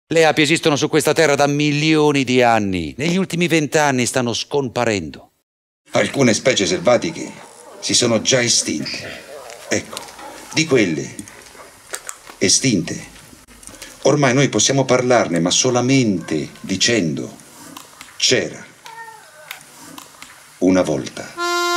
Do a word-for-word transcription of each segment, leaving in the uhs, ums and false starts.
Le api esistono su questa terra da milioni di anni. Negli ultimi vent'anni stanno scomparendo. Alcune specie selvatiche si sono già estinte. Ecco, di quelle estinte, ormai noi possiamo parlarne, ma solamente dicendo c'era una volta.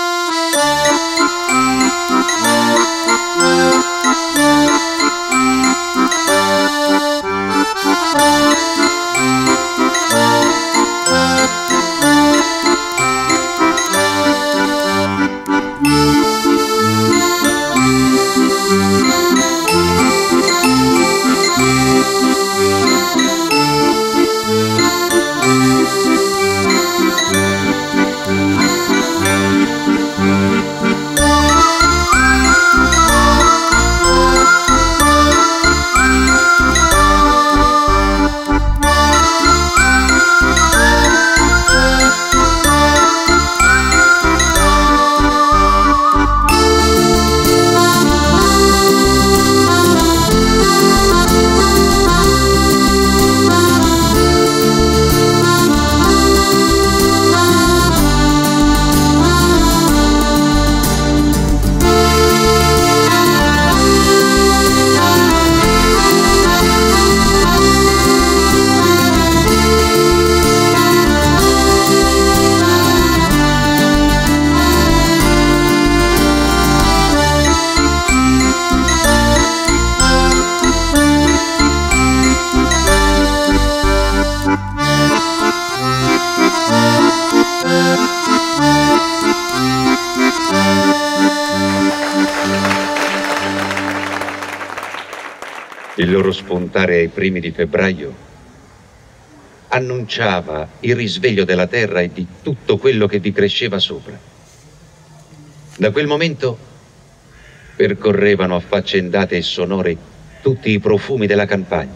Il loro spuntare ai primi di febbraio annunciava il risveglio della terra e di tutto quello che vi cresceva sopra. Da quel momento percorrevano affaccendate e sonore tutti i profumi della campagna.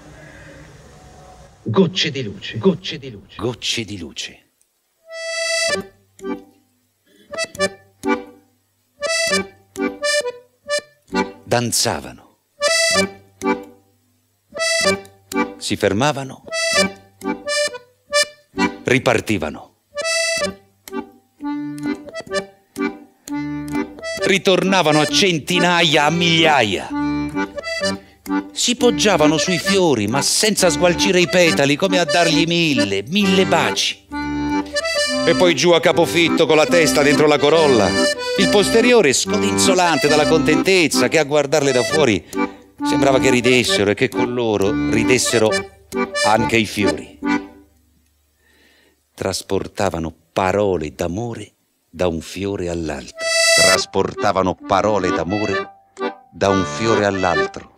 Gocce di luce, gocce di luce, gocce di luce. Danzavano. Si fermavano, ripartivano, ritornavano a centinaia, a migliaia. Si poggiavano sui fiori, ma senza sgualcire i petali, come a dargli mille, mille baci. E poi giù a capofitto con la testa dentro la corolla, il posteriore scodinzolante dalla contentezza, che a guardarle da fuori sembrava che ridessero e che con loro ridessero anche i fiori. Trasportavano parole d'amore da un fiore all'altro. Trasportavano parole d'amore da un fiore all'altro.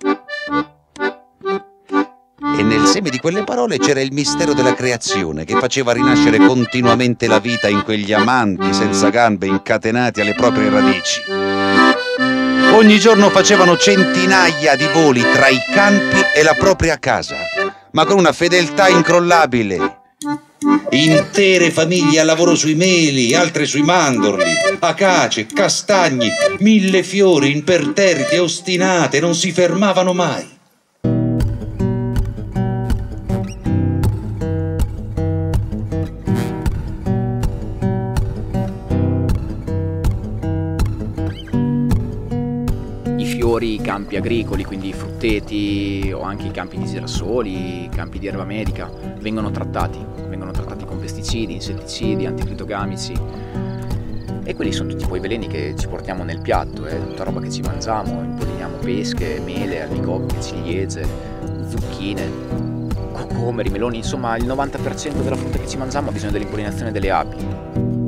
E nel seme di quelle parole c'era il mistero della creazione, che faceva rinascere continuamente la vita in quegli amanti senza gambe incatenati alle proprie radici. Ogni giorno facevano centinaia di voli tra i campi e la propria casa, ma con una fedeltà incrollabile. Intere famiglie al lavoro sui meli, altre sui mandorli, acace, castagni, mille fiori imperterriti e ostinate, non si fermavano mai. I campi agricoli, quindi i frutteti o anche i campi di girasoli, i campi di erba medica, vengono trattati, vengono trattati con pesticidi, insetticidi, antifitogamici, e quelli sono tutti poi veleni che ci portiamo nel piatto, è tutta roba che ci mangiamo, impolliniamo pesche, mele, albicocche, ciliegie, zucchine, cocomeri, meloni, insomma il novanta per cento della frutta che ci mangiamo ha bisogno dell'impollinazione delle api.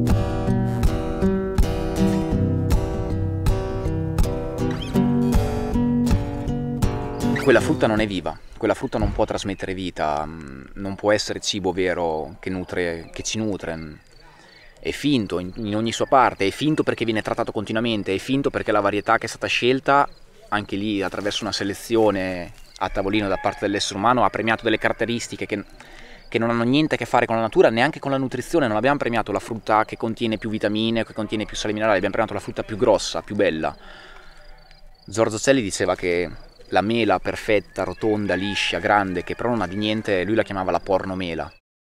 Quella frutta non è viva, quella frutta non può trasmettere vita, non può essere cibo vero che, nutre, che ci nutre, è finto in, in ogni sua parte, è finto perché viene trattato continuamente, è finto perché la varietà che è stata scelta, anche lì attraverso una selezione a tavolino da parte dell'essere umano, ha premiato delle caratteristiche che, che non hanno niente a che fare con la natura, neanche con la nutrizione. Non abbiamo premiato la frutta che contiene più vitamine, che contiene più sali minerali, abbiamo premiato la frutta più grossa, più bella. Giorgio Celli diceva che la mela perfetta, rotonda, liscia, grande, che però non ha di niente, lui la chiamava la pornomela.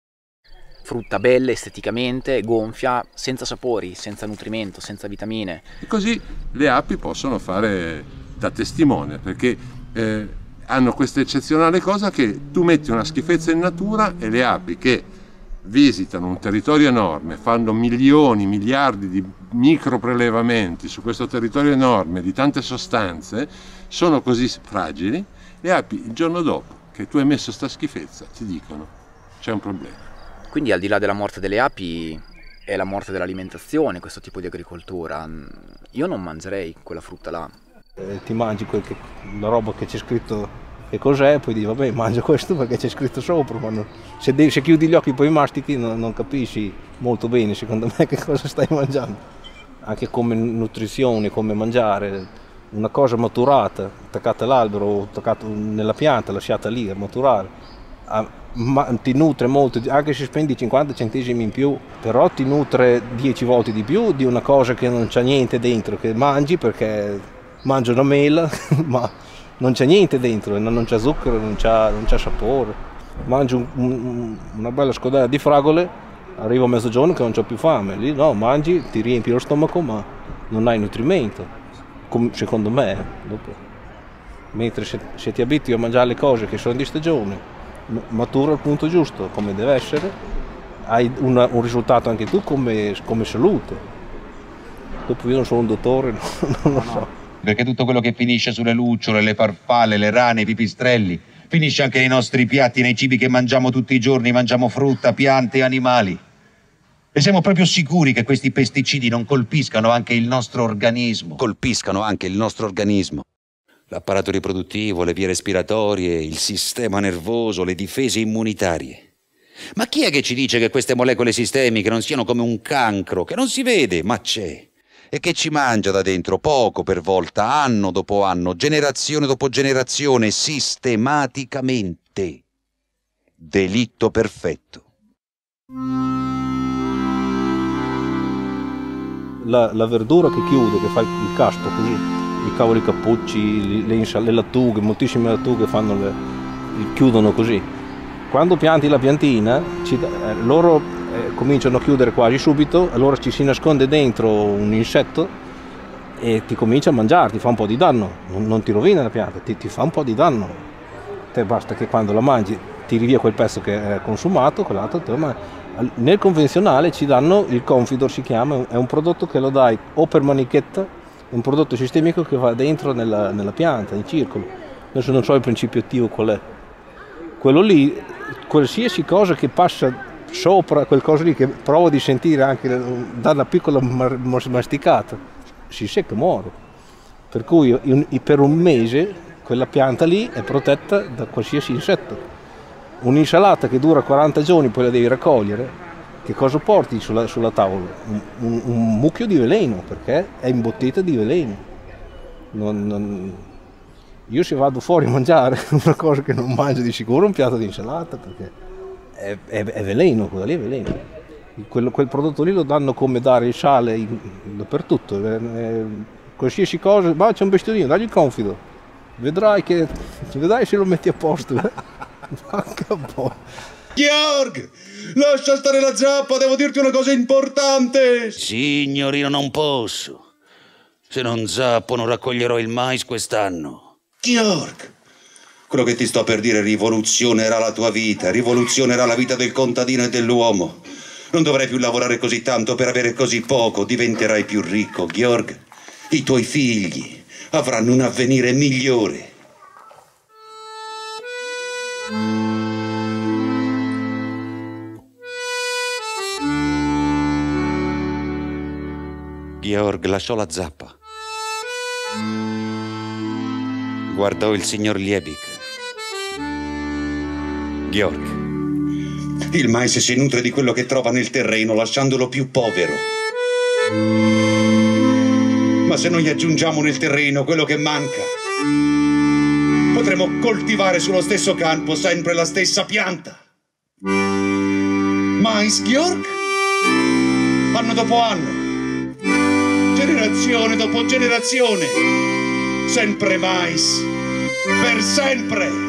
Frutta bella esteticamente, gonfia, senza sapori, senza nutrimento, senza vitamine. E così le api possono fare da testimone, perché eh, hanno questa eccezionale cosa che tu metti una schifezza in natura e le api che visitano un territorio enorme, fanno milioni, miliardi di microprelevamenti su questo territorio enorme di tante sostanze, sono così fragili, le api il giorno dopo che tu hai messo sta schifezza ti dicono c'è un problema. Quindi al di là della morte delle api è la morte dell'alimentazione, questo tipo di agricoltura. Io non mangerei quella frutta là. Eh, ti mangi quel che, la roba che c'è scritto che cos'è, poi dici vabbè mangio questo perché c'è scritto sopra, ma non, se, devi, se chiudi gli occhi e poi mastichi non, non capisci molto bene secondo me che cosa stai mangiando. Anche come nutrizione, come mangiare, una cosa maturata, attaccata all'albero, attaccata nella pianta, lasciata lì a maturare, a, ma, ti nutre molto, anche se spendi cinquanta centesimi in più, però ti nutre dieci volte di più di una cosa che non c'ha niente dentro, che mangi perché mangi una mela, ma non c'è niente dentro, non c'è zucchero, non c'è, non c'è sapore. Mangi un, un, una bella scodella di fragole, arriva a mezzogiorno che non c'ho più fame, lì no, mangi, ti riempi lo stomaco ma non hai nutrimento, come, secondo me. Dopo. Mentre se, se ti abitui a mangiare le cose che sono di stagione, matura al punto giusto, come deve essere, hai una, un risultato anche tu come, come salute. Dopo io non sono un dottore, non lo so. Perché tutto quello che finisce sulle lucciole, le farfalle, le rane, i pipistrelli, finisce anche nei nostri piatti, nei cibi che mangiamo tutti i giorni, mangiamo frutta, piante e animali. E siamo proprio sicuri che questi pesticidi non colpiscano anche il nostro organismo. Colpiscano anche il nostro organismo. L'apparato riproduttivo, le vie respiratorie, il sistema nervoso, le difese immunitarie. Ma chi è che ci dice che queste molecole sistemiche non siano come un cancro, che non si vede, ma c'è? E che ci mangia da dentro poco per volta, anno dopo anno, generazione dopo generazione, sistematicamente. Delitto perfetto. La, la verdura che chiude, che fa il, il caspo così, i cavoli cappucci, le, le, le lattughe, moltissime lattughe fanno le, chiudono così. Quando pianti la piantina, ci, eh, loro eh, cominciano a chiudere quasi subito, allora ci si nasconde dentro un insetto e ti comincia a mangiare, ti fa un po' di danno, non, non ti rovina la pianta, ti, ti fa un po' di danno. Te basta che quando la mangi tiri via quel pezzo che è consumato, quell'altro te lo mangi. Nel convenzionale ci danno il Confidor, si chiama, è un prodotto che lo dai o per manichetta, è un prodotto sistemico che va dentro nella, nella pianta, in circolo. Adesso non so il principio attivo qual è. Quello lì, qualsiasi cosa che passa sopra quel coso lì, che provo di sentire anche da una piccola masticata, si secca e muore. Per cui in, per un mese quella pianta lì è protetta da qualsiasi insetto. Un'insalata che dura quaranta giorni, poi la devi raccogliere, che cosa porti sulla, sulla tavola? Un, un, un mucchio di veleno, perché è imbottita di veleno. Non, non... Io se vado fuori a mangiare una cosa che non mangio di sicuro un piatto di insalata, perché è, è, è veleno, quella lì è veleno. Quel, quel prodotto lì lo danno come dare il sale in, dappertutto. Eh, eh, qualsiasi cosa, ma c'è un bestiolino, dagli il confido. Vedrai che vedrai se lo metti a posto. Manca un po'. Georg, lascia stare la zappa, devo dirti una cosa importante. Signorino, non posso. Se non zappo non raccoglierò il mais quest'anno. Georg, quello che ti sto per dire rivoluzionerà la tua vita, rivoluzionerà la vita del contadino e dell'uomo. Non dovrai più lavorare così tanto per avere così poco, diventerai più ricco, Georg. I tuoi figli avranno un avvenire migliore. Georg lasciò la zappa. Guardò il signor Liebig. Georg. Il mais si nutre di quello che trova nel terreno, lasciandolo più povero. Ma se noi aggiungiamo nel terreno quello che manca, potremo coltivare sullo stesso campo sempre la stessa pianta. Mais, Georg? Anno dopo anno. Generazione dopo generazione, sempre mais, per sempre.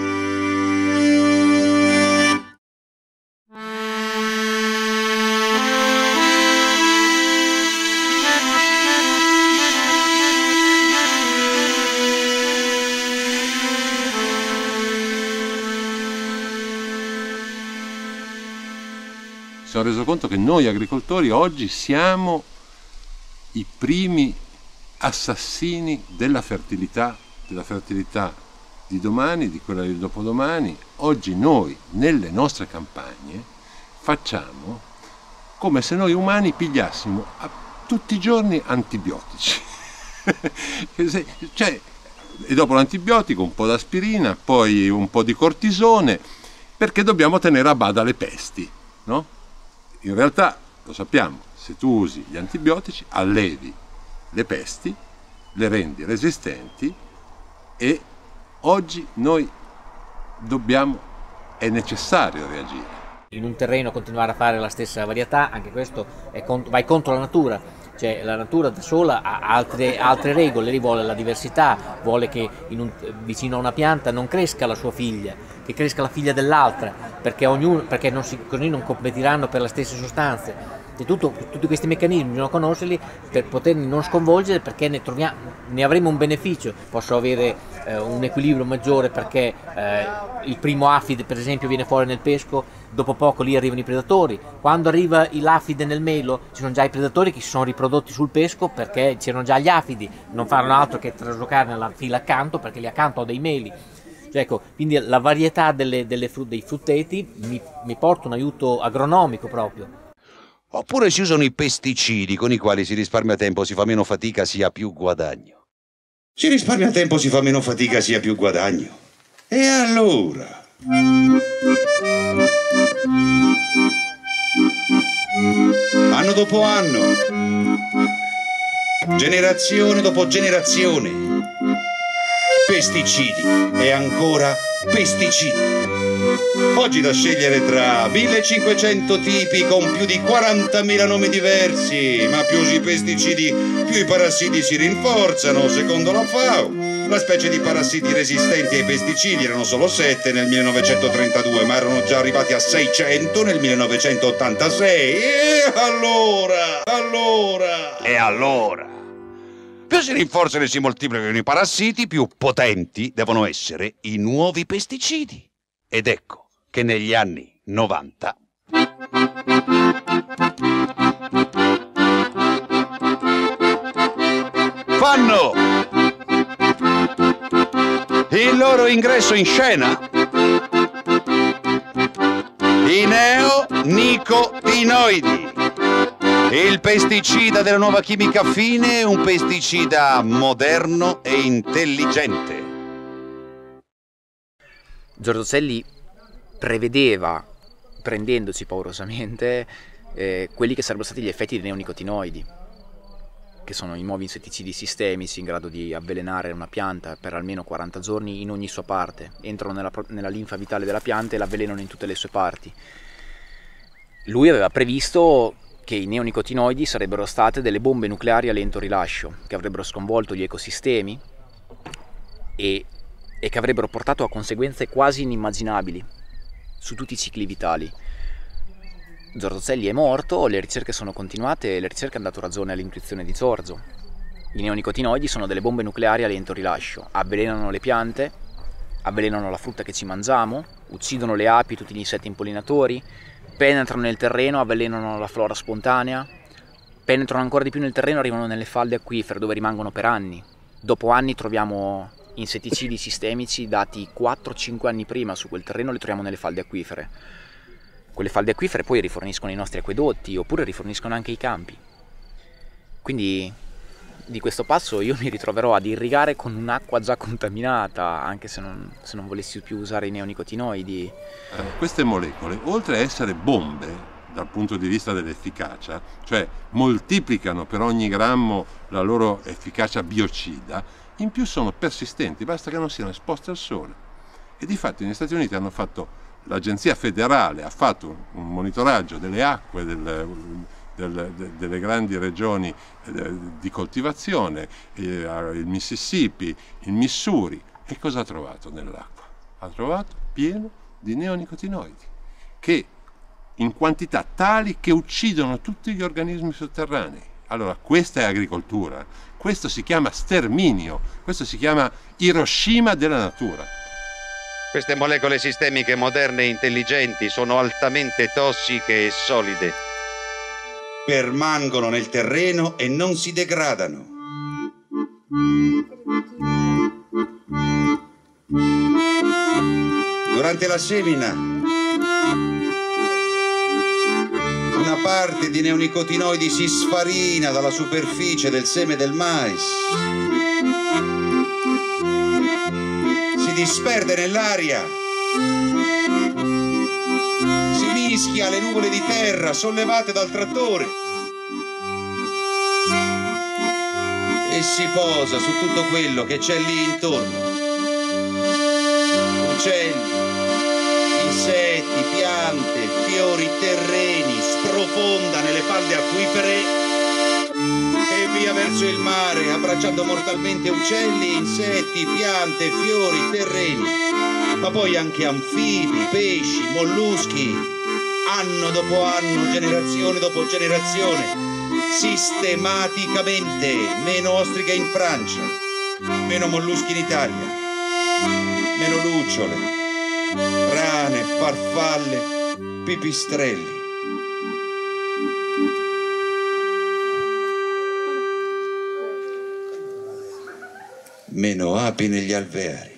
Si sono reso conto che noi agricoltori oggi siamo i primi assassini della fertilità, della fertilità di domani, di quella di dopodomani. Oggi noi nelle nostre campagne facciamo come se noi umani pigliassimo a, tutti i giorni antibiotici. Cioè, e dopo l'antibiotico un po' d'aspirina, poi un po' di cortisone, perché dobbiamo tenere a bada le pesti, no? In realtà, lo sappiamo, se tu usi gli antibiotici allevi le pesti, le rendi resistenti e oggi noi dobbiamo, è necessario reagire. In un terreno continuare a fare la stessa varietà, anche questo è cont- vai contro la natura, cioè la natura da sola ha altre, altre regole, lei vuole la diversità, vuole che in un, vicino a una pianta non cresca la sua figlia, che cresca la figlia dell'altra, perché, ognuno, perché non si, così non competiranno per le stesse sostanze. E tutto, tutti questi meccanismi bisogna conoscerli per poterli non sconvolgere, perché ne, troviamo, ne avremo un beneficio. Posso avere eh, un equilibrio maggiore perché eh, il primo afide per esempio viene fuori nel pesco, dopo poco lì arrivano i predatori. Quando arriva l'afide nel melo ci sono già i predatori che si sono riprodotti sul pesco perché c'erano già gli afidi, non faranno altro che traslocare nella fila accanto perché lì accanto ho dei meli. Cioè, ecco, quindi la varietà delle, delle fru- dei frutteti mi, mi porta un aiuto agronomico proprio. Oppure si usano i pesticidi con i quali si risparmia tempo, si fa meno fatica, si ha più guadagno. Si risparmia tempo, si fa meno fatica, si ha più guadagno. E allora? Anno dopo anno, generazione dopo generazione, pesticidi e ancora pesticidi. Oggi da scegliere tra millecinquecento tipi con più di quarantamila nomi diversi, ma più usi i pesticidi, più i parassiti si rinforzano, secondo la FAO. La specie di parassiti resistenti ai pesticidi erano solo sette nel millenovecentotrentadue, ma erano già arrivati a seicento nel millenovecentottantasei. E allora, allora... E allora? Più si rinforzano e si moltiplicano i parassiti, più potenti devono essere i nuovi pesticidi. Ed ecco che negli anni novanta fanno il loro ingresso in scena i neonicotinoidi, il pesticida della nuova chimica fine, un pesticida moderno e intelligente. Giorgio Celli prevedeva, prendendoci paurosamente, eh, quelli che sarebbero stati gli effetti dei neonicotinoidi, che sono i nuovi insetticidi sistemici in grado di avvelenare una pianta per almeno quaranta giorni in ogni sua parte. Entrano nella, nella linfa vitale della pianta e la avvelenano in tutte le sue parti. Lui aveva previsto che i neonicotinoidi sarebbero state delle bombe nucleari a lento rilascio, che avrebbero sconvolto gli ecosistemi e e che avrebbero portato a conseguenze quasi inimmaginabili su tutti i cicli vitali. Giorgio Celli è morto, le ricerche sono continuate e le ricerche hanno dato ragione all'intuizione di Giorgio. I neonicotinoidi sono delle bombe nucleari a lento rilascio, avvelenano le piante, avvelenano la frutta che ci mangiamo, uccidono le api e tutti gli insetti impollinatori, penetrano nel terreno, avvelenano la flora spontanea, penetrano ancora di più nel terreno, arrivano nelle falde acquifere dove rimangono per anni. Dopo anni troviamo insetticidi sistemici dati quattro cinque anni prima su quel terreno, li troviamo nelle falde acquifere. Quelle falde acquifere poi riforniscono i nostri acquedotti oppure riforniscono anche i campi. Quindi di questo passo io mi ritroverò ad irrigare con un'acqua già contaminata, anche se non, se non volessi più usare i neonicotinoidi. Eh, queste molecole, oltre a essere bombe dal punto di vista dell'efficacia, cioè moltiplicano per ogni grammo la loro efficacia biocida, in più sono persistenti, basta che non siano esposte al sole. E di fatto negli Stati Uniti hanno fatto, l'agenzia federale ha fatto un monitoraggio delle acque del, del, de, delle grandi regioni di coltivazione, il Mississippi, il Missouri, E cosa ha trovato nell'acqua? Ha trovato pieno di neonicotinoidi, che in quantità tali che uccidono tutti gli organismi sotterranei. Allora, questa è agricoltura, questo si chiama sterminio, questo si chiama Hiroshima della natura. Queste molecole sistemiche moderne e intelligenti sono altamente tossiche e solide. Permangono nel terreno e non si degradano. Durante la semina, una parte di neonicotinoidi si sfarina dalla superficie del seme del mais. Si disperde nell'aria. Si mischia alle nuvole di terra sollevate dal trattore. E si posa su tutto quello che c'è lì intorno. Uccelli, insetti, piante, fiori, terreni, sprofonda nelle falde acquifere e via verso il mare, abbracciando mortalmente uccelli, insetti, piante, fiori, terreni, ma poi anche anfibi, pesci, molluschi, anno dopo anno, generazione dopo generazione, sistematicamente. Meno ostriche in Francia, meno molluschi in Italia, meno lucciole, rane, farfalle, pipistrelli. Meno api negli alveari.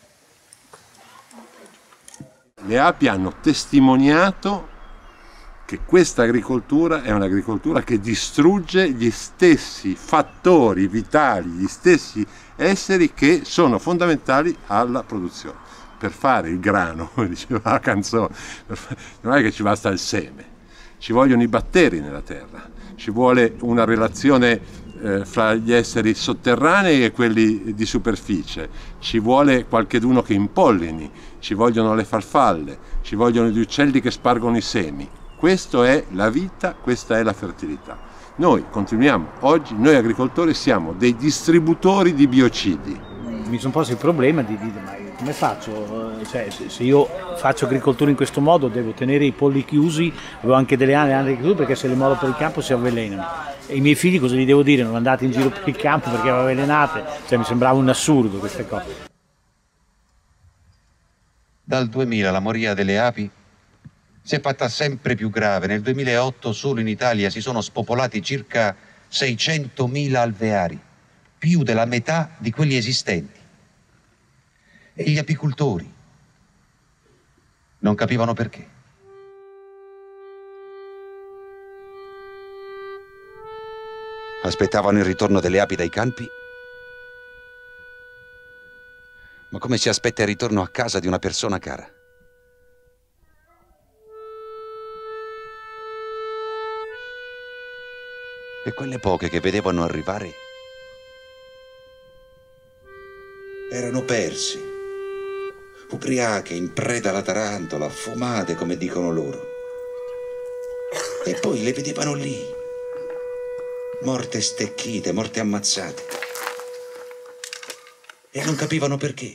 Le api hanno testimoniato che questa agricoltura è un'agricoltura che distrugge gli stessi fattori vitali, gli stessi esseri che sono fondamentali alla produzione. Per fare il grano, come diceva la canzone, non è che ci basta il seme, ci vogliono i batteri nella terra, ci vuole una relazione eh, fra gli esseri sotterranei e quelli di superficie, ci vuole qualcheduno che impollini, ci vogliono le farfalle, ci vogliono gli uccelli che spargono i semi. Questa è la vita, questa è la fertilità. Noi continuiamo, oggi noi agricoltori siamo dei distributori di biocidi. Mi sono posto il problema di dire, ma come faccio? Cioè, se io faccio agricoltura in questo modo devo tenere i polli chiusi, avevo anche delle ane chiuse perché se le mollo per il campo si avvelenano. E i miei figli cosa gli devo dire? Non andate in giro per il campo perché vi avvelenate? Cioè mi sembrava un assurdo queste cose. Dal duemila la moria delle api si è fatta sempre più grave. Nel duemilaotto solo in Italia si sono spopolati circa seicentomila alveari, più della metà di quelli esistenti. E gli apicoltori non capivano perché. Aspettavano il ritorno delle api dai campi? Ma come si aspetta il ritorno a casa di una persona cara? E quelle poche che vedevano arrivare erano persi, ubriache, in preda alla tarantola, affumate come dicono loro. E poi le vedevano lì, morte stecchite, morte ammazzate. E non capivano perché.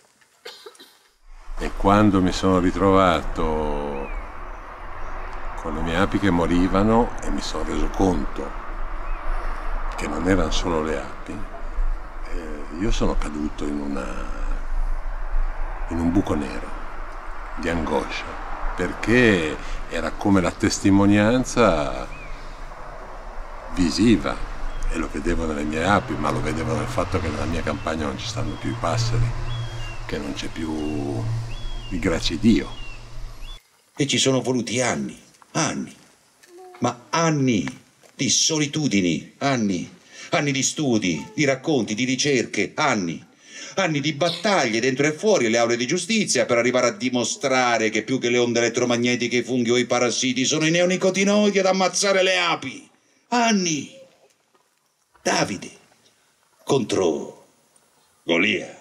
E quando mi sono ritrovato con le mie api che morivano e mi sono reso conto che non erano solo le api, eh, io sono caduto in, una, in un buco nero di angoscia, perché era come la testimonianza visiva, e lo vedevo nelle mie api, ma lo vedevo nel fatto che nella mia campagna non ci stanno più i passeri, che non c'è più il gracidio. E ci sono voluti anni, anni, ma anni di solitudini, anni, anni di studi, di racconti, di ricerche, anni, anni di battaglie dentro e fuori le aule di giustizia per arrivare a dimostrare che più che le onde elettromagnetiche, i funghi o i parassiti sono i neonicotinoidi ad ammazzare le api. Anni. Davide contro Golia.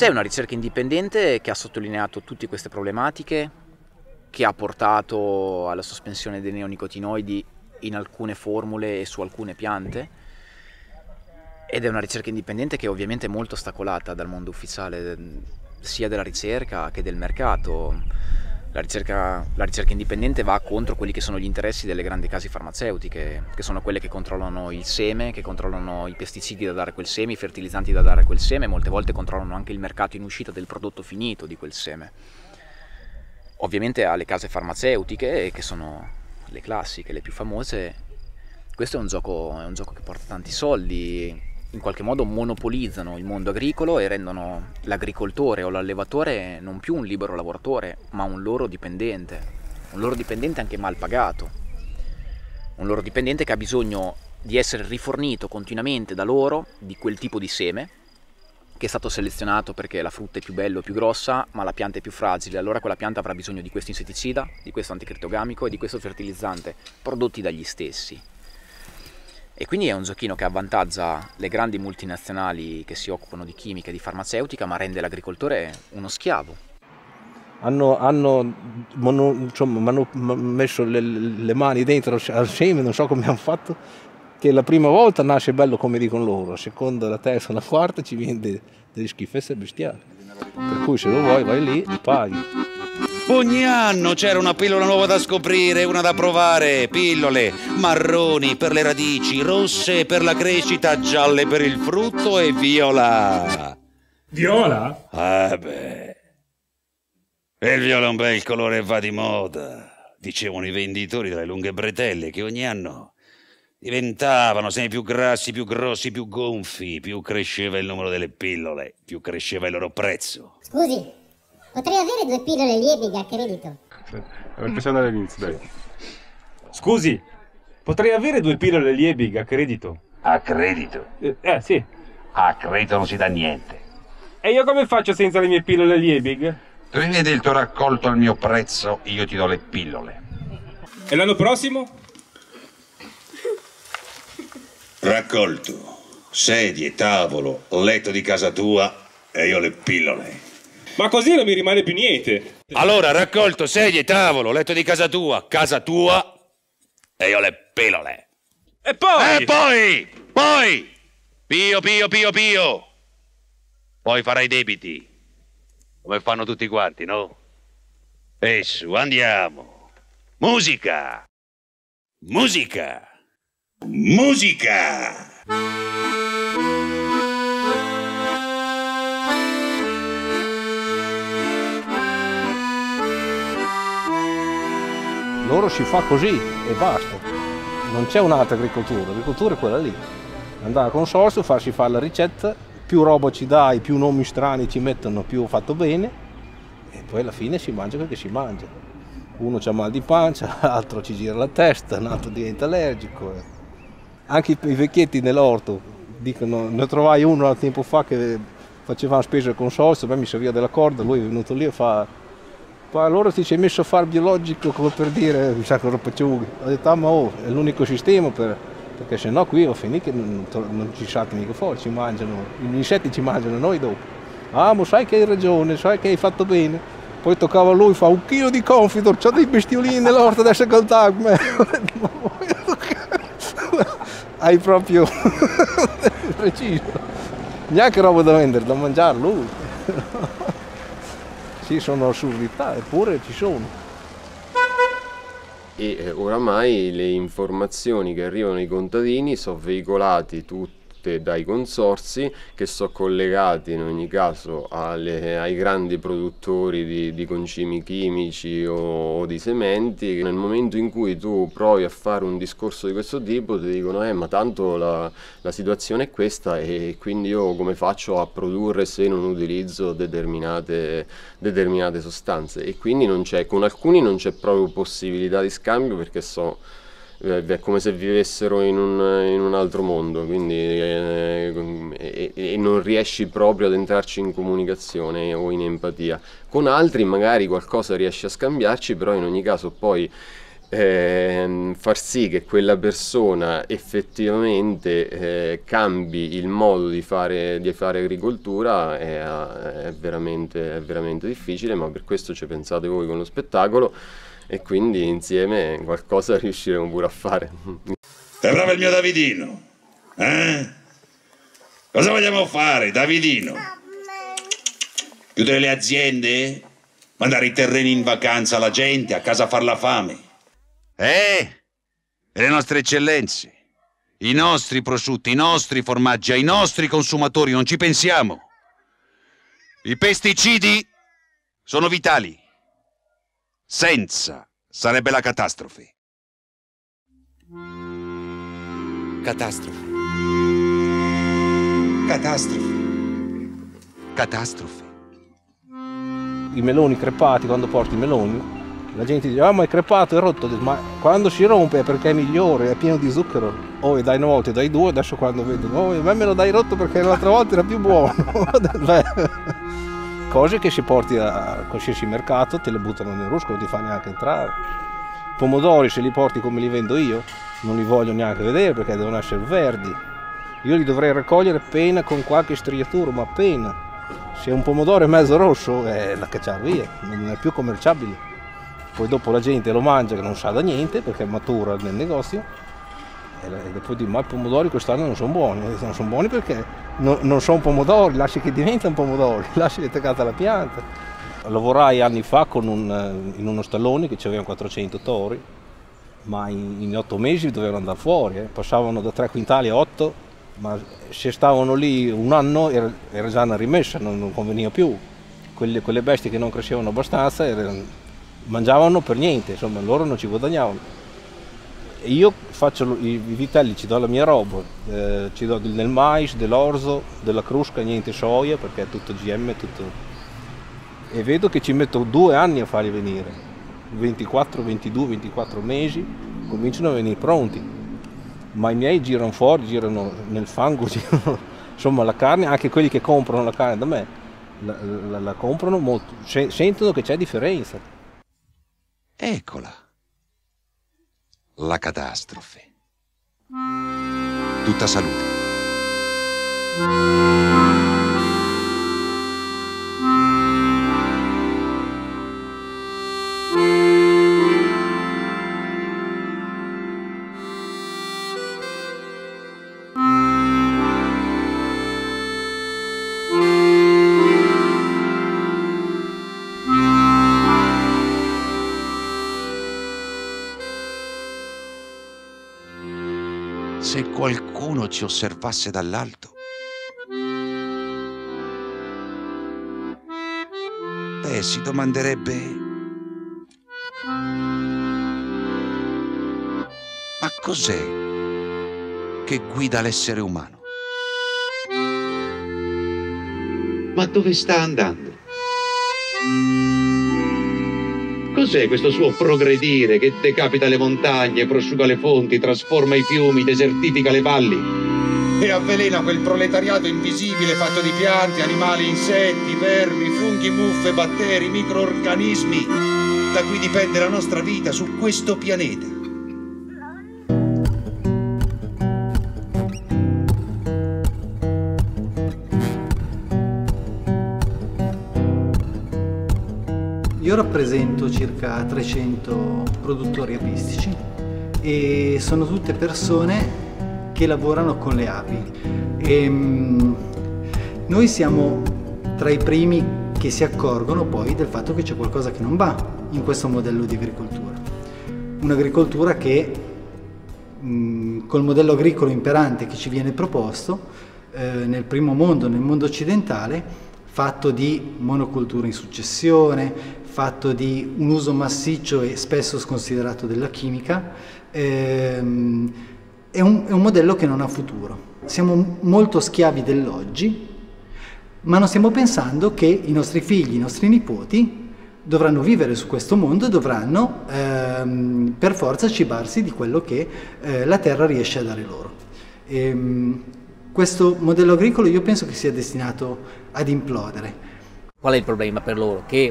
sé è una ricerca indipendente che ha sottolineato tutte queste problematiche, che ha portato alla sospensione dei neonicotinoidi in alcune formule e su alcune piante, ed è una ricerca indipendente che ovviamente è molto ostacolata dal mondo ufficiale, sia della ricerca che del mercato. La ricerca, la ricerca indipendente va contro quelli che sono gli interessi delle grandi case farmaceutiche, che sono quelle che controllano il seme, che controllano i pesticidi da dare a quel seme, i fertilizzanti da dare a quel seme, molte volte controllano anche il mercato in uscita del prodotto finito di quel seme. Ovviamente alle case farmaceutiche, che sono le classiche, le più famose, questo è un gioco, è un gioco che porta tanti soldi, in qualche modo monopolizzano il mondo agricolo e rendono l'agricoltore o l'allevatore non più un libero lavoratore, ma un loro dipendente, un loro dipendente anche mal pagato, un loro dipendente che ha bisogno di essere rifornito continuamente da loro di quel tipo di seme, che è stato selezionato perché la frutta è più bella o più grossa, ma la pianta è più fragile, allora quella pianta avrà bisogno di questo insetticida, di questo anticrittogamico e di questo fertilizzante, prodotti dagli stessi. E quindi è un giochino che avvantaggia le grandi multinazionali che si occupano di chimica e di farmaceutica, ma rende l'agricoltore uno schiavo. Hanno, hanno, mano, insomma, hanno messo le, le mani dentro al seme, non so come hanno fatto, che la prima volta nasce bello come dicono loro, la seconda, la terza, la quarta ci viene de, delle schifezze bestiali. Per cui se lo vuoi vai lì e paghi. Ogni anno c'era una pillola nuova da scoprire, una da provare, pillole marroni per le radici, rosse per la crescita, gialle per il frutto e viola. Viola? Ah beh, e il viola è un bel colore e va di moda, dicevano i venditori delle lunghe bretelle che ogni anno diventavano sempre più grassi, più grossi, più gonfi, più cresceva il numero delle pillole, più cresceva il loro prezzo. Scusi. Potrei avere due pillole Liebig a credito? Possiamo andare all'inizio, dai. Scusi, potrei avere due pillole Liebig a credito? A credito? Eh, eh, sì. A credito non si dà niente. E io come faccio senza le mie pillole Liebig? Tu mi vedi il tuo raccolto al mio prezzo, io ti do le pillole. E l'anno prossimo? Raccolto, sedie, tavolo, letto di casa tua e io le pillole. Ma così non mi rimane più niente. Allora, raccolto, sedie, tavolo, letto di casa tua, casa tua e io le pillole. E poi? E poi, poi, pio, pio, pio, pio. Poi farai debiti, come fanno tutti quanti, no? E su, andiamo. Musica. Musica. Musica. Loro si fa così e basta, non c'è un'altra agricoltura, l'agricoltura è quella lì. Andare a consorzio, farsi fare la ricetta, più roba ci dai, più nomi strani ci mettono, più fatto bene, e poi alla fine si mangia quel che si mangia. Uno c'ha mal di pancia, l'altro ci gira la testa, un altro diventa allergico. Anche i vecchietti nell'orto dicono, ne trovai uno tempo fa che faceva spesa al consorzio, beh, mi serviva della corda, lui è venuto lì e fa... Allora ti sei messo a fare biologico come per dire, mi sa che roba ciughi. Ho detto, ah ma oh, è l'unico sistema per, perché sennò qui ho finito che non, non ci salta mica fuori, ci mangiano, gli insetti ci mangiano noi dopo. Ah ma sai che hai ragione, sai che hai fatto bene. Poi toccava a lui, fa un chilo di confidor, c'ho dei bestiolini nell'orto adesso a contatto. Hai proprio preciso. Neanche roba da vendere, da mangiare lui. Sì, sono assurdità, eppure ci sono. E eh, oramai le informazioni che arrivano ai contadini sono veicolate tutte dai consorzi, che sono collegati in ogni caso alle, ai grandi produttori di, di concimi chimici o, o di sementi. Nel momento in cui tu provi a fare un discorso di questo tipo ti dicono eh ma tanto la, la situazione è questa e quindi io come faccio a produrre se non utilizzo determinate, determinate sostanze, e quindi non c'è, con alcuni non c'è proprio possibilità di scambio perché so è come se vivessero in un, in un altro mondo, quindi eh, e, e non riesci proprio ad entrarci in comunicazione o in empatia. Con altri magari qualcosa riesci a scambiarci, però in ogni caso poi eh, far sì che quella persona effettivamente eh, cambi il modo di fare, di fare agricoltura è, è, veramente, è veramente difficile, ma per questo ci pensate voi con lo spettacolo e quindi insieme qualcosa riusciremo pure a fare. È bravo il mio Davidino, eh? Cosa vogliamo fare, Davidino? Chiudere le aziende? Mandare i terreni in vacanza alla gente, a casa a far la fame? Eh, e le nostre eccellenze, i nostri prosciutti, i nostri formaggi, ai nostri consumatori, non ci pensiamo. I pesticidi sono vitali. Senza sarebbe la catastrofe. Catastrofe. Catastrofe. Catastrofe. I meloni crepati, quando porti i meloni, la gente dice, ah ma è crepato, è rotto, ma quando si rompe è perché è migliore, è pieno di zucchero. Oh, e dai una volta, e dai due, adesso quando vedono, oh, a me me lo dai rotto perché l'altra volta era più buono. Cose che se porti a qualsiasi mercato te le buttano nel rusco, non ti fa neanche entrare. Pomodori, se li porti come li vendo io, non li voglio neanche vedere perché devono essere verdi. Io li dovrei raccogliere appena con qualche striatura, ma appena. Se un pomodoro è mezzo rosso è da cacciare via, non è più commerciabile. Poi dopo la gente lo mangia che non sa da niente perché matura nel negozio e dopo dico ma i pomodori quest'anno non sono buoni, non sono buoni perché non, non sono pomodori, lasci che diventano pomodori, lasci attaccata alla pianta. Lavorai anni fa con un, in uno stallone che aveva quattrocento tori, ma in, in otto mesi dovevano andare fuori, eh. Passavano da tre quintali a otto, ma se stavano lì un anno era, era già una rimessa, non, non conveniva più. Quelle, quelle bestie che non crescevano abbastanza erano, mangiavano per niente, insomma loro non ci guadagnavano. E io faccio i, i vitelli, ci do la mia roba, eh, ci do del mais, dell'orzo, della crusca, niente soia perché è tutto G M, tutto. E vedo che ci metto due anni a farli venire, ventiquattro, ventidue, ventiquattro mesi, cominciano a venire pronti. Ma i miei girano fuori, girano nel fango, girano, insomma la carne, anche quelli che comprano la carne da me, la, la, la comprano molto, sentono che c'è differenza. Eccola, la catastrofe. Tutta salute. Se qualcuno ci osservasse dall'alto, beh, si domanderebbe: ma cos'è che guida l'essere umano? Ma dove sta andando? Cos'è questo suo progredire che decapita le montagne, prosciuga le fonti, trasforma i fiumi, desertifica le valli? E avvelena quel proletariato invisibile fatto di piante, animali, insetti, vermi, funghi, muffe, batteri, microorganismi, da cui dipende la nostra vita su questo pianeta. Io rappresento circa trecento produttori apistici e sono tutte persone che lavorano con le api. E, um, noi siamo tra i primi che si accorgono poi del fatto che c'è qualcosa che non va in questo modello di agricoltura. Un'agricoltura che um, col modello agricolo imperante che ci viene proposto eh, nel primo mondo, nel mondo occidentale, fatto di monoculture in successione, fatto di un uso massiccio e spesso sconsiderato della chimica, ehm, è, un, è un modello che non ha futuro. Siamo molto schiavi dell'oggi, ma non stiamo pensando che i nostri figli, i nostri nipoti dovranno vivere su questo mondo e dovranno ehm, per forza cibarsi di quello che eh, la terra riesce a dare loro. Ehm, questo modello agricolo io penso che sia destinato ad implodere. Qual è il problema per loro? Che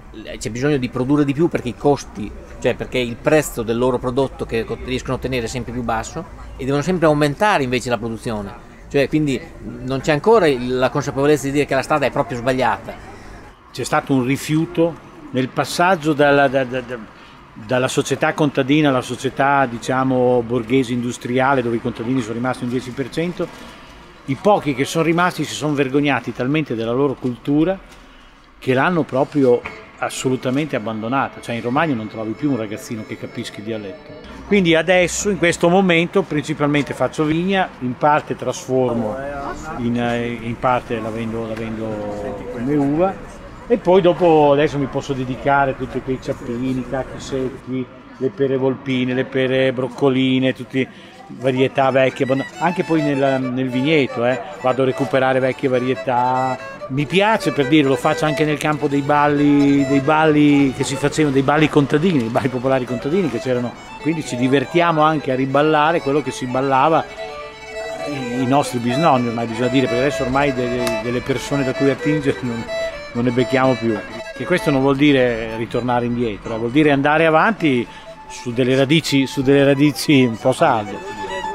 c'è bisogno di produrre di più perché i costi, cioè perché il prezzo del loro prodotto che riescono a ottenere è sempre più basso e devono sempre aumentare invece la produzione, cioè quindi non c'è ancora la consapevolezza di dire che la strada è proprio sbagliata. C'è stato un rifiuto nel passaggio dalla, da, da, dalla società contadina alla società, diciamo, borghese industriale, dove i contadini sono rimasti un dieci per cento. I pochi che sono rimasti si sono vergognati talmente della loro cultura che l'hanno proprio assolutamente abbandonata, cioè in Romagna non trovi più un ragazzino che capisca il dialetto. Quindi adesso, in questo momento, principalmente faccio vigna, in parte trasformo, in, in parte la vendo, la vendo come uva e poi dopo adesso mi posso dedicare a tutti quei ciappini, i cacchi secchi, le pere volpine, le pere broccoline, tutte varietà vecchie, anche poi nel, nel vigneto, eh, vado a recuperare vecchie varietà. Mi piace, per dire, lo faccio anche nel campo dei balli, dei balli che si facevano, dei balli contadini, dei balli popolari contadini che c'erano, quindi ci divertiamo anche a riballare quello che si ballava i nostri bisnonni, ormai bisogna dire, perché adesso ormai delle, delle persone da cui attingere non, non ne becchiamo più. Che questo non vuol dire ritornare indietro, vuol dire andare avanti su delle radici, su delle radici un po' salde.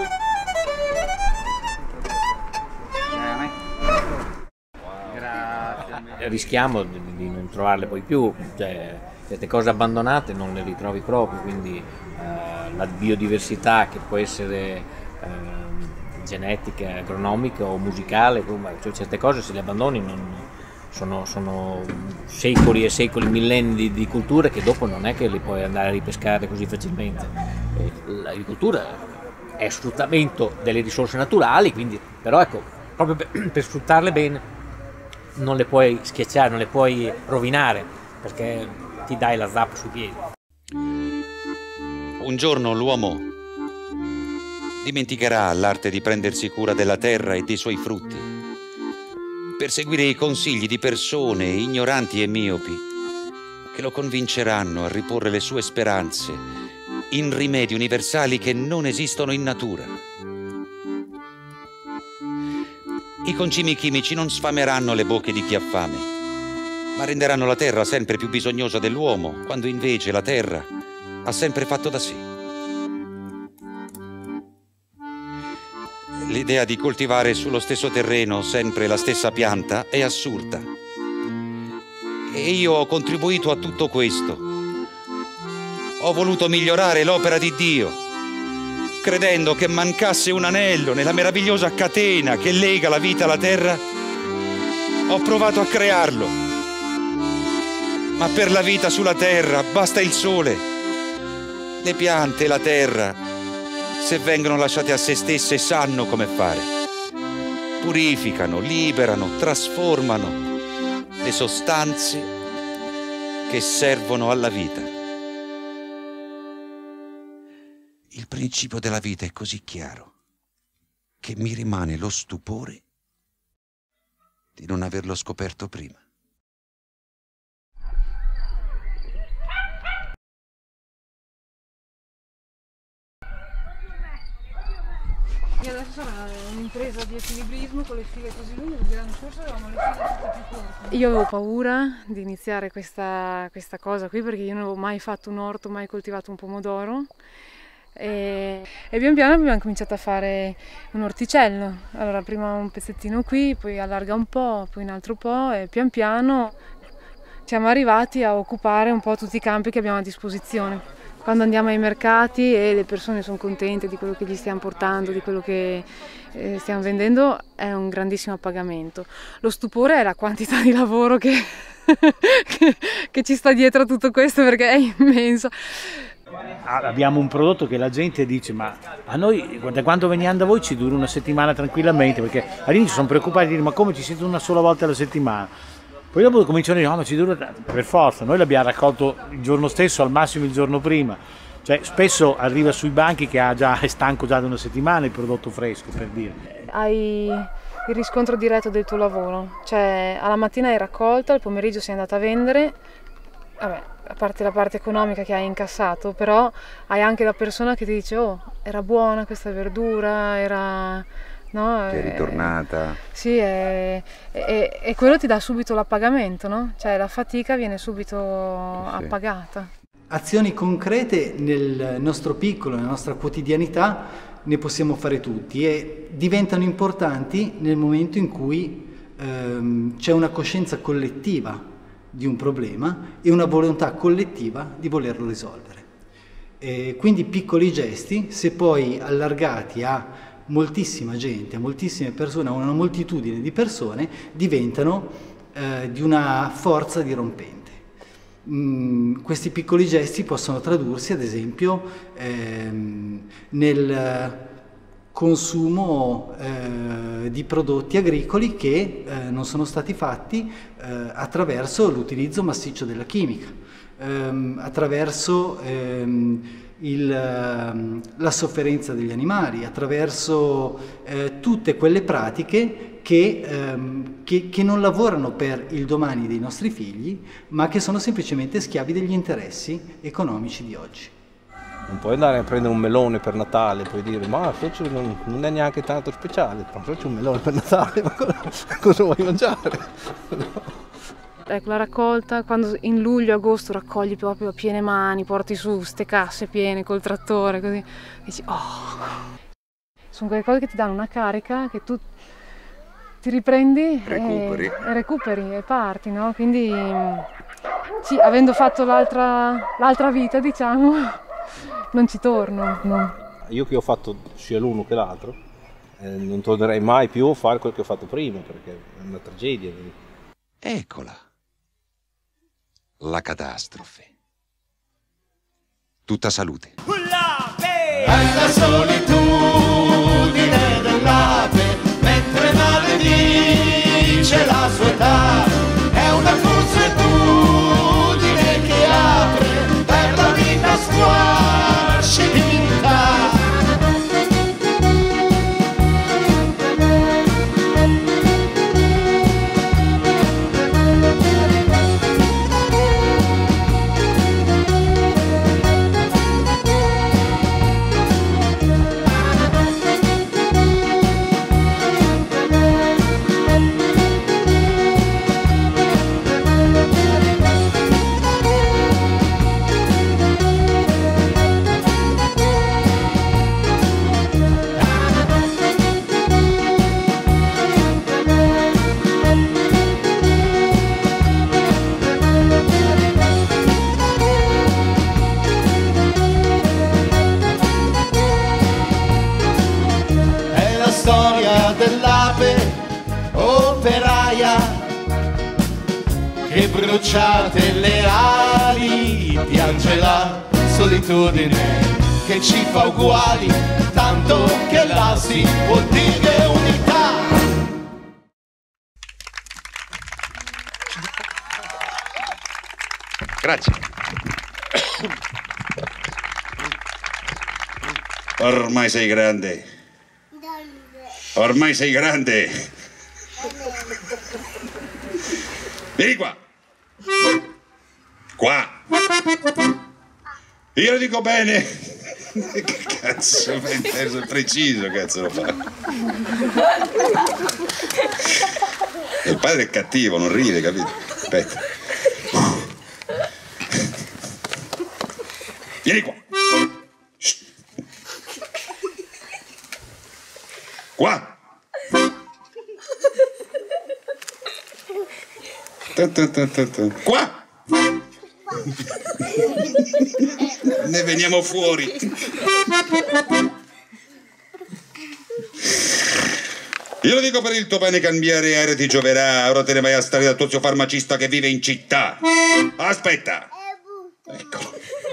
Rischiamo di non trovarle poi più, cioè certe cose abbandonate non le ritrovi proprio, quindi eh, la biodiversità che può essere eh, genetica, agronomica o musicale, cioè certe cose se le abbandoni non, sono, sono secoli e secoli, millenni di, di culture che dopo non è che li puoi andare a ripescare così facilmente. L'agricoltura è sfruttamento delle risorse naturali, quindi, però ecco, proprio per, per sfruttarle bene non le puoi schiacciare, non le puoi rovinare, perché ti dai la zappa sui piedi. Un giorno l'uomo dimenticherà l'arte di prendersi cura della terra e dei suoi frutti, per seguire i consigli di persone ignoranti e miopi che lo convinceranno a riporre le sue speranze in rimedi universali che non esistono in natura. I concimi chimici non sfameranno le bocche di chi ha fame, ma renderanno la terra sempre più bisognosa dell'uomo, quando invece la terra ha sempre fatto da sé. L'idea di coltivare sullo stesso terreno sempre la stessa pianta è assurda. E io ho contribuito a tutto questo. Ho voluto migliorare l'opera di Dio, credendo che mancasse un anello nella meravigliosa catena che lega la vita alla terra. Ho provato a crearlo, ma per la vita sulla terra basta il sole. Le piante e la terra, se vengono lasciate a se stesse, sanno come fare. Purificano, liberano, trasformano le sostanze che servono alla vita. Il principio della vita è così chiaro che mi rimane lo stupore di non averlo scoperto prima. E adesso sarà un'impresa di equilibrismo con le file così lunghe, perché l'anno scorso avevamo le file tutte più corte. Io avevo paura di iniziare questa, questa cosa qui perché io non avevo mai fatto un orto, mai coltivato un pomodoro. E, e pian piano abbiamo cominciato a fare un orticello. Allora prima un pezzettino qui, poi allarga un po', poi un altro po' e pian piano siamo arrivati a occupare un po' tutti i campi che abbiamo a disposizione. Quando andiamo ai mercati e le persone sono contente di quello che gli stiamo portando, di quello che eh, stiamo vendendo, è un grandissimo appagamento. Lo stupore è la quantità di lavoro che, che, che ci sta dietro a tutto questo, perché è immenso. Abbiamo un prodotto che la gente dice, ma a noi da quando veniamo da voi ci dura una settimana tranquillamente, perché all'inizio sono preoccupati di dire ma come ci siete una sola volta alla settimana, poi dopo cominciano a dire no ma ci dura per forza, noi l'abbiamo raccolto il giorno stesso, al massimo il giorno prima, cioè spesso arriva sui banchi che ha già, è stanco già da una settimana il prodotto fresco, per dire. Hai il riscontro diretto del tuo lavoro, cioè alla mattina hai raccolta, al pomeriggio sei andata a vendere, vabbè, a parte la parte economica che hai incassato, però hai anche la persona che ti dice oh, era buona questa verdura, era no? Che è ritornata. Sì, e, e, e quello ti dà subito l'appagamento, no? Cioè la fatica viene subito sì, appagata. Azioni concrete nel nostro piccolo, nella nostra quotidianità ne possiamo fare tutti e diventano importanti nel momento in cui ehm, c'è una coscienza collettiva di un problema e una volontà collettiva di volerlo risolvere. E quindi piccoli gesti, se poi allargati a moltissima gente, a moltissime persone, a una moltitudine di persone, diventano eh, di una forza dirompente. Mm, questi piccoli gesti possono tradursi, ad esempio, ehm, nel consumo eh, di prodotti agricoli che eh, non sono stati fatti eh, attraverso l'utilizzo massiccio della chimica, ehm, attraverso ehm, il, ehm, la sofferenza degli animali, attraverso eh, tutte quelle pratiche che, ehm, che, che non lavorano per il domani dei nostri figli, ma che sono semplicemente schiavi degli interessi economici di oggi. Non puoi andare a prendere un melone per Natale e poi dire ma faccio, non, non è neanche tanto speciale, ma faccio un melone per Natale, ma cosa, cosa vuoi mangiare? Ecco, la raccolta, quando in luglio-agosto raccogli proprio a piene mani, porti su ste casse piene col trattore, così, dici oh! Sono quelle cose che ti danno una carica, che tu ti riprendi recuperi. E, e recuperi e parti, no? Quindi sì, avendo fatto l'altra l'altra vita, diciamo, non ci torno. No. Io che ho fatto sia l'uno che l'altro, eh, non tornerei mai più a fare quel che ho fatto prima, perché è una tragedia. Eccola. La catastrofe. Tutta salute. È la solitudine dell'ape, mentre maledice la sua età. È una consuetudine che apre per la vita squascitinta. Che bruciate le ali, piange la solitudine che ci fa uguali, tanto che la si può dire unità. Grazie. Ormai sei grande. Ormai sei grande. Vieni qua. Qua. Io lo dico bene. Che cazzo, è preciso, cazzo lo fa. Il padre è cattivo, non ride, capito? Aspetta. Vieni qua. Qua. Qua. Ne veniamo fuori. Io lo dico per il tuo bene, cambiare aereo ti gioverà. Ora te ne vai a stare dal tuo zio farmacista che vive in città. Aspetta. Eccolo.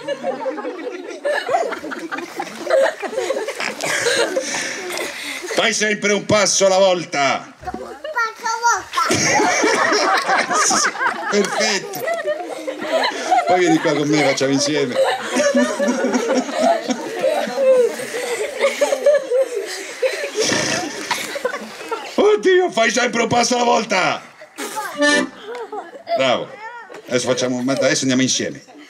Fai sempre un passo alla volta. Un passo alla volta. Perfetto. Poi vieni qua con me, facciamo insieme. Oddio, fai sempre un passo alla volta. Bravo. Adesso facciamo, adesso andiamo insieme.